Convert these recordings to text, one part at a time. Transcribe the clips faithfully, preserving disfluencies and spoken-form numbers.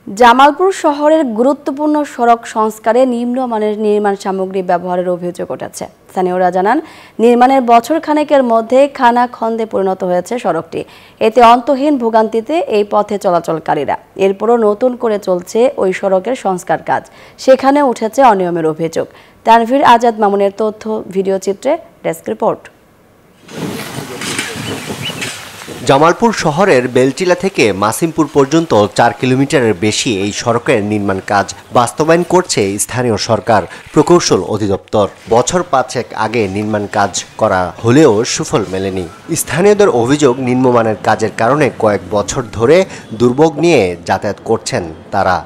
জামালপুর শহরের গুরুত্বপূর্ণ সড়ক সংস্কারে নিম্নমানের নির্মাণ সামগ্রী ব্যবহারের অভিযোগ উঠেছে। স্থানীয়রা জানান, নির্মাণের বছর খানেকের মধ্যে খানা খন্দে পরিণত হয়েছে সড়কটি। এতে অন্তহীন ভোগান্তিতে এই পথে চলাচলকারীরা। এরপরও নতুন করে চলছে ওই সড়কের সংস্কার কাজ, সেখানে উঠেছে অনিয়মের অভিযোগ। তানভীর আজাদ মামুনের তথ্য ভিডিও চিত্রে ডেস্ক রিপোর্ট। জামালপুর শহরের বেলটিলা থেকে মাসিমপুর পর্যন্ত চার কিলোমিটারের বেশি এই সড়কের নির্মাণ কাজ বাস্তবায়ন করছে স্থানীয় সরকার প্রকৌশল অধিদপ্তর। বছর পাঁচেক আগে নির্মাণ কাজ করা হলেও সুফল মেলেনি। স্থানীয়দের অভিযোগ, নিম্নমানের কাজের কারণে কয়েক বছর ধরে দুর্ভোগ নিয়ে যাতায়াত করছেন তারা।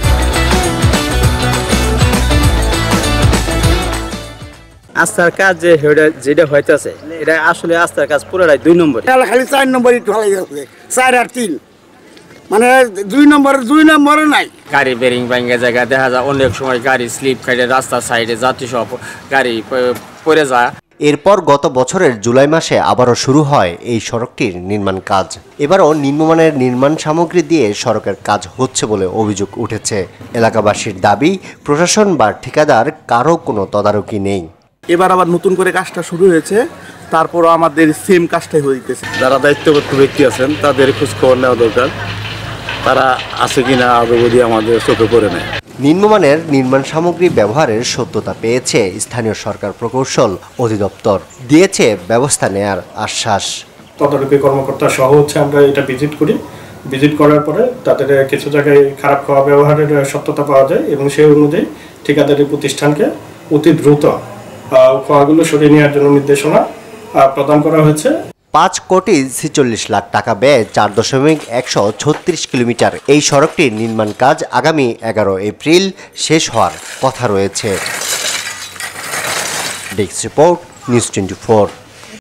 আস্থার কাজ যে যেটা হইতেছে এটা আসলে আস্থার কাজ পুরোটাই দুই নম্বর, খালি চার নম্বর চার আর তিন, মানে দুই নম্বর দুই নম্বরে নাই। গাড়ি বেরিং ভাঙ্গা জায়গা দেখা যায়, অনেক সময় গাড়ি স্লিপ খাইলে রাস্তার সাইডে যাত্রী সব গাড়ি পড়ে যায়। এরপর গত বছরের জুলাই মাসে আবারও শুরু হয় এই সড়কটির নির্মাণ কাজ। এবারও নিম্নমানের নির্মাণ সামগ্রী দিয়ে সড়কের কাজ হচ্ছে বলে অভিযোগ উঠেছে। এলাকাবাসীর দাবি, প্রশাসন বা ঠিকাদার কারো কোনো তদারকি নেই। এবার আবার নতুন করে কাজটা শুরু হয়েছে, তারপরও আমাদের সেম কাজটাই হইতেছে। যারা দায়িত্বপ্রাপ্ত ব্যক্তি আছেন তাদের খোঁজ খবর নেওয়া দরকার, তারা আছে কিনা অবধি আমাদের চোখে পড়ে নেয়। নিম্নমানের নির্মাণ সামগ্রী ব্যবহারের সত্যতা পেয়েছে স্থানীয় সরকার প্রকৌশল অধিদপ্তর, দিয়েছে ব্যবস্থা নেয়ার আশ্বাস। তদারকি কর্মকর্তা সহ হচ্ছে আমরা এটা ভিজিট করি। ভিজিট করার পরে তাদের কিছু জায়গায় খারাপ খাওয়া ব্যবহারের সত্যতা পাওয়া যায় এবং সেই অনুযায়ী ঠিকাদারি প্রতিষ্ঠানকে অতি দ্রুত খাওয়াগুলো সরিয়ে নেওয়ার জন্য নির্দেশনা প্রদান করা হয়েছে। পাঁচ কোটি ছেচল্লিশ লাখ টাকা ব্যয় চার দশমিক একশো ছত্রিশ কিলোমিটার এই সড়কটির নির্মাণ কাজ আগামী এগারো এপ্রিল শেষ হওয়ার কথা রয়েছে। Desk report, news twenty four.